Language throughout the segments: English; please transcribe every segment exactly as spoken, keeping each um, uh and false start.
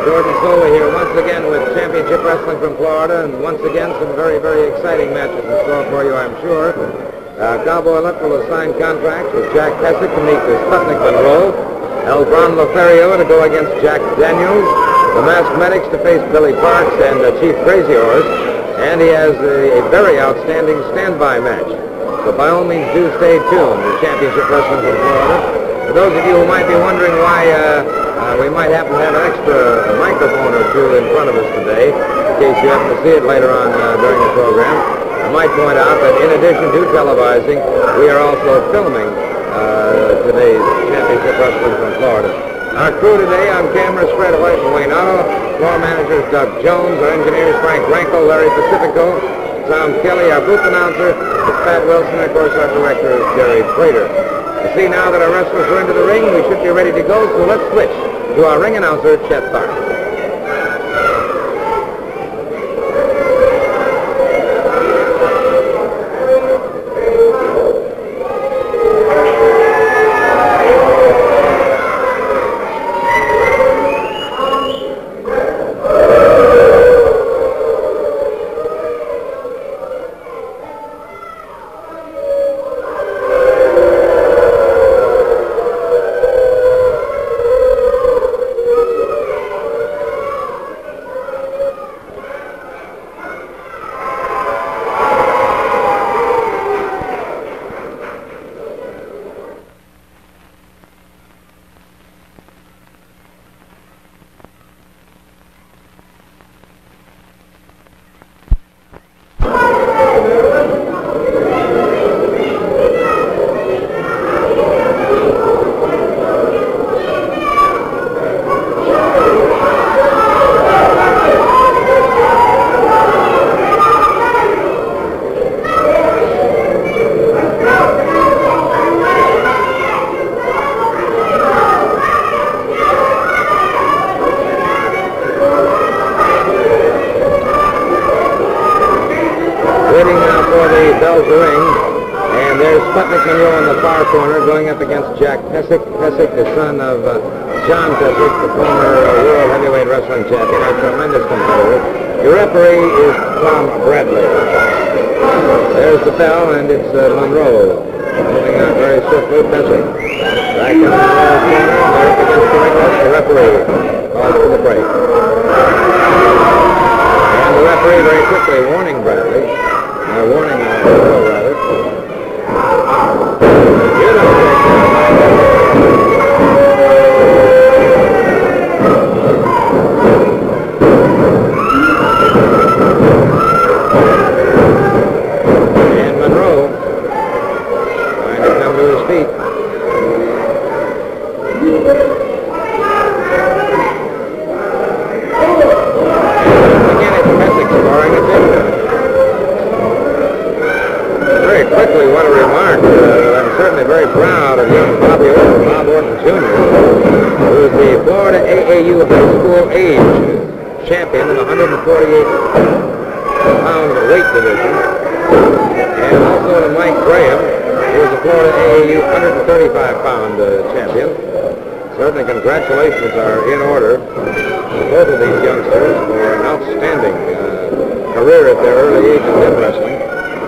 Soli here once again with Championship Wrestling from Florida, and once again some very, very exciting matches in store for you, I'm sure. Uh, Cowboy Lip will have signed contracts with Jack Pesek to meet the Sputnik Monroe, El Bron Loferio to go against Jack Daniels, the Masked Medics to face Billy Parks and uh, Chief Crazy Horse, and he has a, a very outstanding standby match. So by all means do stay tuned to Championship Wrestling from Florida. For those of you who might be wondering why uh, Uh, we might happen to have an extra microphone or two in front of us today, in case you happen to see it later on uh, during the program. I might point out that in addition to televising, we are also filming uh, today's Championship Wrestling from Florida. Our crew today on camera is Fred White and Wayne Otto, floor managers Doug Jones, our engineers Frank Ranko, Larry Pacifico, Tom Kelly, our booth announcer is Pat Wilson, and of course our director is Jerry Prater. You see now that our wrestlers are into the ring, we should be ready to go, so let's switch to our ring announcer, Chet Tharp. Sputnik Monroe in the far corner going up against Jack Pesek. Pesek, the son of uh, John Pesek, the former uh, World Heavyweight Wrestling Champion, a tremendous competitor. Your referee is Tom Bradley. There's the bell, and it's uh, Monroe moving out very swiftly. Pesek back in the Monroe corner. They're up against the ring post. The referee calls for the break. And the referee very quickly warning Bradley, uh, warning uh, Monroe rather. You don't take and Monroe trying to come to his feet. Again, it's Pesek scoring a takedown. Very quickly, what a remark. Uh, I'm certainly very proud of young Bobby Orton, Bob Orton Junior, who is the Florida A A U High School Age champion in the one forty-eight pound weight division. And also to Mike Graham, who is the Florida A A U one thirty-five pound uh, champion. Certainly congratulations are in order to both of these youngsters for an outstanding uh, career at their early ages in wrestling.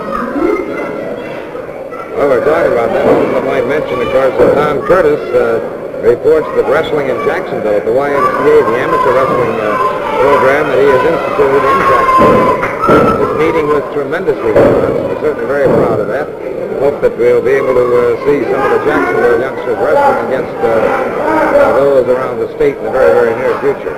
Well, we're talking about that. I might mention, of course, that Tom Curtis uh, reports that wrestling in Jacksonville at the Y M C A, the amateur wrestling uh, program that he has instituted in Jacksonville, this meeting was tremendous response. We're certainly very proud of that. Hope that we'll be able to uh, see some of the Jacksonville youngsters wrestling against uh, uh, those around the state in the very, very near future.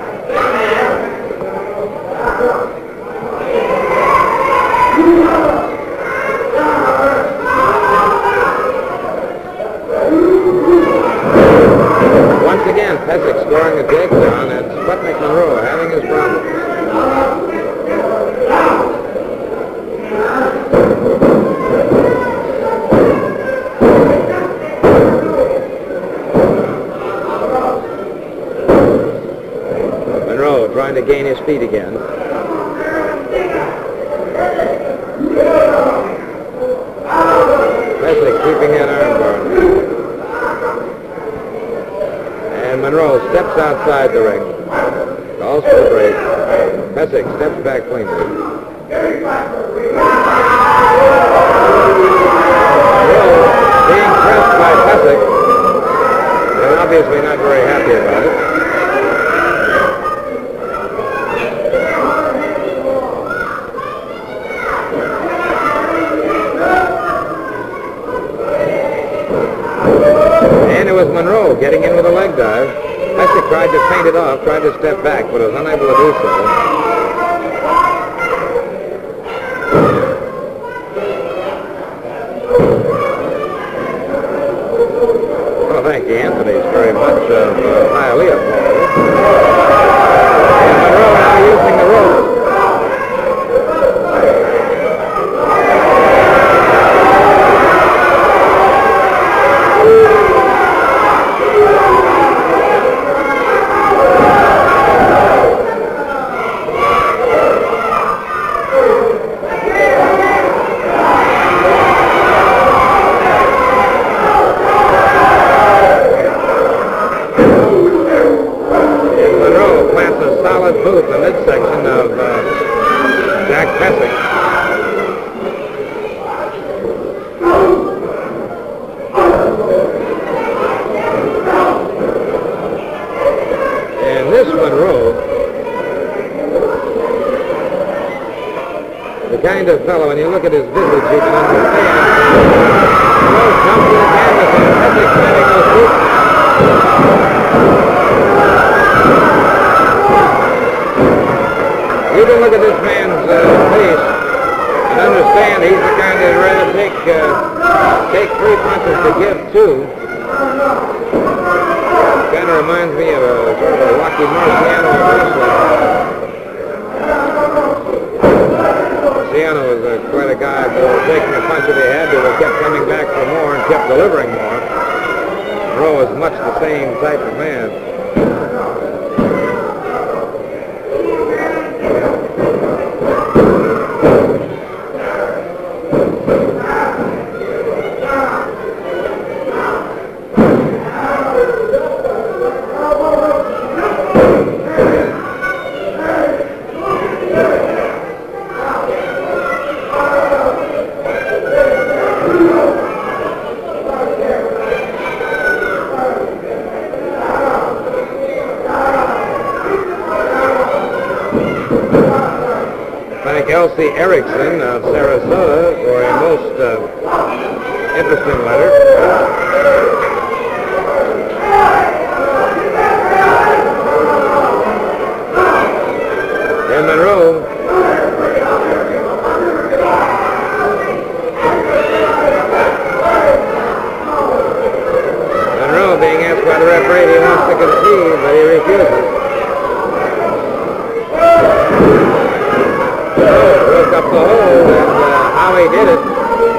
Once again, Pesek scoring a takedown, and Sputnik Monroe having his problems. Monroe trying to gain his feet again. Pesek keeping that armbar. And Monroe steps outside the ring. Calls for the break. Pesek steps back cleanly. Monroe being pressed by Pesek. They're obviously not very happy about it. And it was Monroe getting in with a leg dive. Pesek tried to feint it off, tried to step back, but was unable to do so. Well, thank you, Anthony. It's very much of uh, highly applauded. And Monroe now using the rope. Boot in the midsection of uh, Jack Pesek. And this Monroe, the kind of fellow, when you look at his visage, you can understand. Monroe comes to the canvas and Pesek planting those boots. You can look at this man's uh, face and understand he's the kind that'd rather take uh, take three punches to give two. Kind of reminds me of a sort of a Rocky Marciano wrestler. Marciano was uh, quite a guy who was taking a punch that he had to, but kept coming back for more and kept delivering more. Monroe was much the same type of man. Elsie Erickson of Sarasota for a most uh, interesting letter. And Monroe Monroe being asked by the referee if he wants to concede, but he refuses. Broke up the hold, and uh, how he did it uh,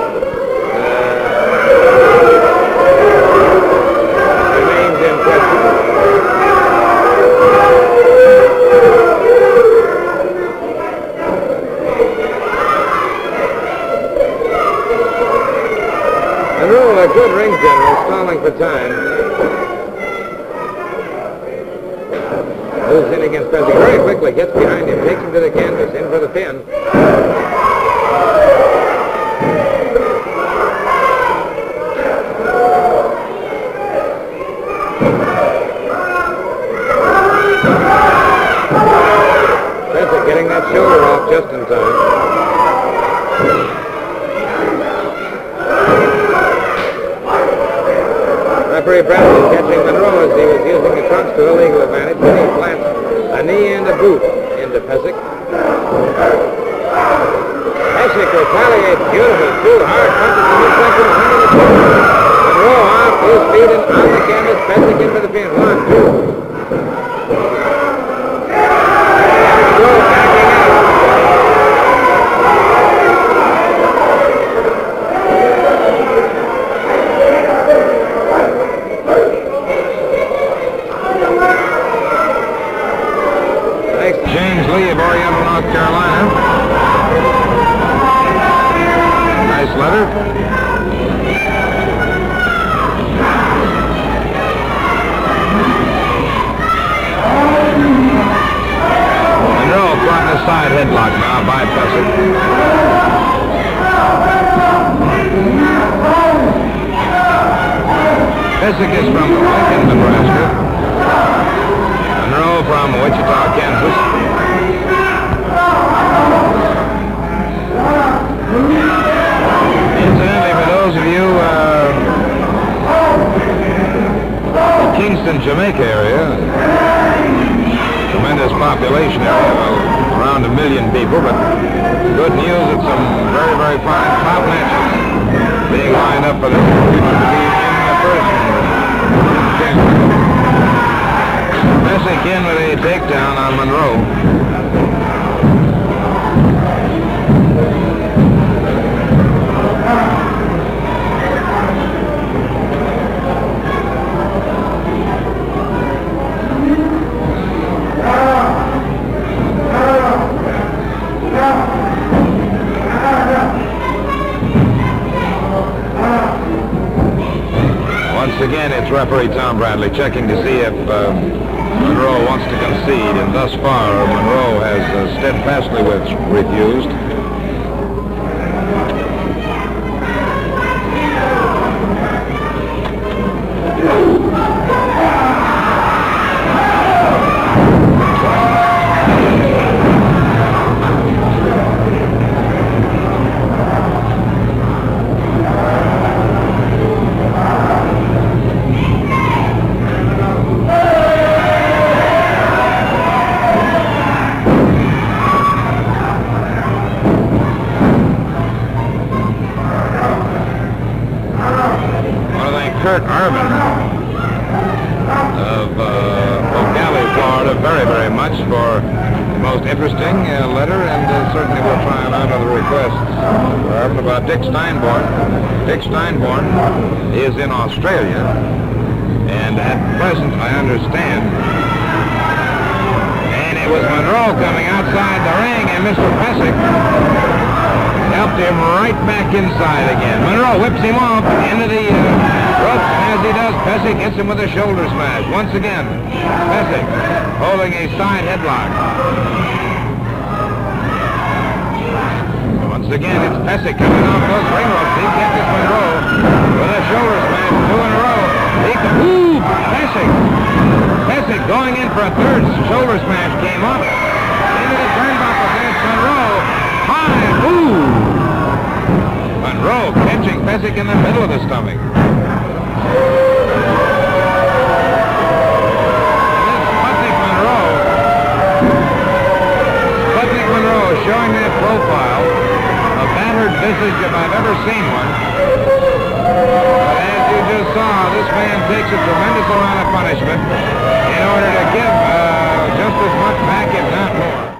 remains impressive. Monroe, a good ring general, stalling for time. Moves in against Pesek very quickly, gets behind him, takes him to the canvas, in for the pin. Pesek getting that shoulder off just in time. Referee Bradley catching Monroe as he was using the trunks to illegal advantage, then he plants a knee and a boot into Pesek. Pesek retaliates beautiful, two hard punches in the midsection, under the chin. Monroe off his feet and on the canvas, Pesek in for the pin. One, two. And Monroe backing out. James Lee of Oriental, North Carolina. Nice letter. Australia. Tremendous population area, well, around a million people, but good news that some very, very fine top matches being lined up for the people to be in the first championship. Pesek in with a takedown on Monroe. Once again, it's referee Tom Bradley checking to see if uh, Monroe wants to concede, and thus far Monroe has uh, steadfastly with refused. Kurt Irvin of uh, Ocala, Florida, very, very much for the most interesting uh, letter, and uh, certainly we'll try and honor the requests. Irvin about Dick Steinborn. Dick Steinborn is in Australia, and at present, I understand, and it was Monroe coming outside the ring, and Mister Pesek helped him right back inside again. Monroe whips him off into the uh, ropes, and as he does, Pesek hits him with a shoulder smash. Once again, Pesek holding a side headlock. Once again, it's Pesek coming off those ring ropes. He catches Monroe with a shoulder smash, two in a row. He can, ooh, Pesek. Pesek going in for a third shoulder smash, came up into the turnbuckle against Monroe. High, ooh. Monroe catching Pesek in the middle of the stomach. Sputnik Monroe, Sputnik Monroe showing that profile, a battered visage if I've ever seen one. But as you just saw, this man takes a tremendous amount of punishment in order to give uh, just as much back, if not more.